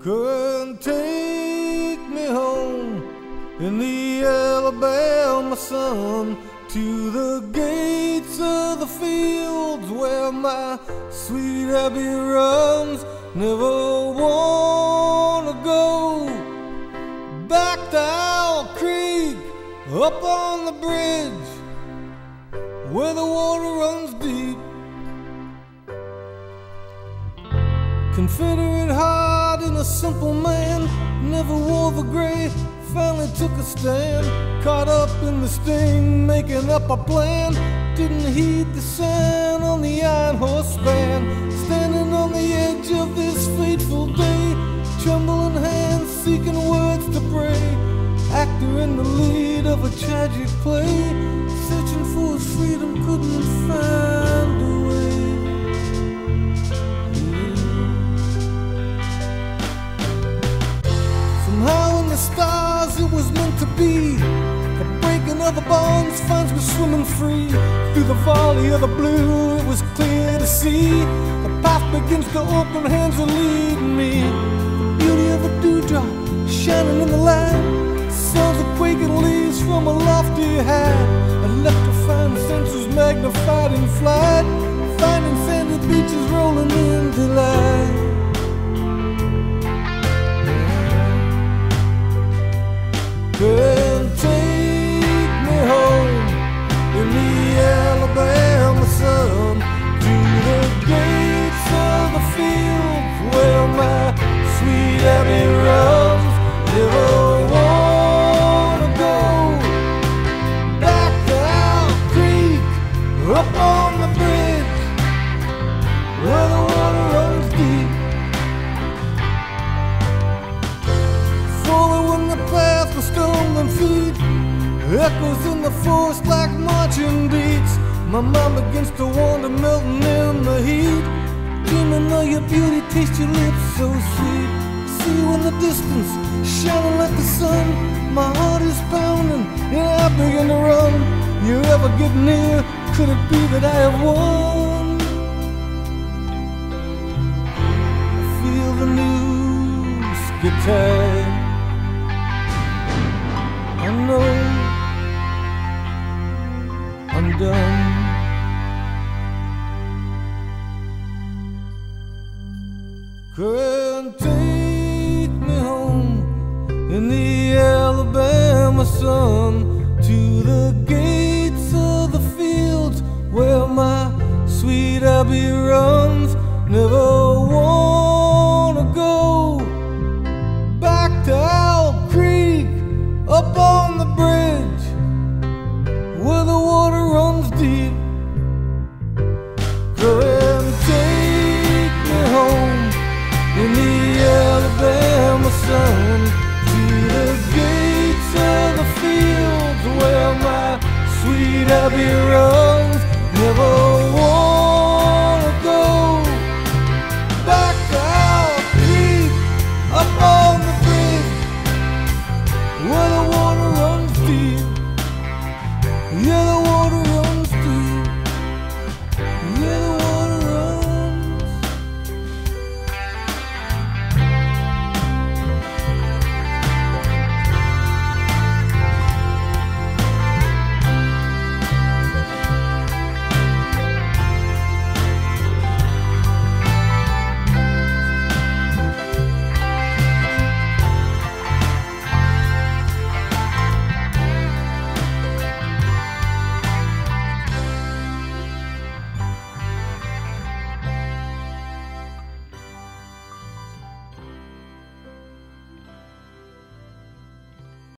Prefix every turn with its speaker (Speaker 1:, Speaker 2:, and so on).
Speaker 1: Couldn't take me home in the Alabama sun to the gates of the fields where my sweet Abby runs. Never wanna go back to Owl Creek, up on the bridge where the water runs deep. Confederate heart in a simple man, never wore the gray, finally took a stand. Caught up in the sting, making up a plan. Didn't heed the sign on the iron horse span. Standing on the edge of this fateful day, trembling hands seeking words to pray. Actor in the lead of a tragic play, searching for his freedom, couldn't find a way. Somehow in the stars it was meant to be. The breaking of the bonds finds me swimming free. Through the volley of the blue it was clear to see. The path begins to open, hands are leading me. The beauty of a dewdrop shining in the light, sounds of quaking leaves from a lofty height. Electrifying senses magnified in flight, finding sandy beaches rolling in delight. Couldn't take me home in the Alabama sun to the gates of the fields where my sweet Abby runs. Never wanna go back to Owl Creek, up on the bridge where the water runs deep. Following the path with stumbling feet, echoes in the forest like marching beats. My mind begins to wander, melting in the heat. Dreaming of your beauty, taste your lips so sweet. See you in the distance, shining like the sun. My heart is pounding, and I begin to run. You ever get near? Could it be that I have won? I feel the news get tight. I know I'm done. Couldn't take me home in the Alabama sun to the gates of the fields where my sweet Abby runs. Never wanna go back to Owl Creek, up on the bridge where the water runs deep. Couldn't take me home in the Alabama sun to the gates of the fields where my sweet Abby runs.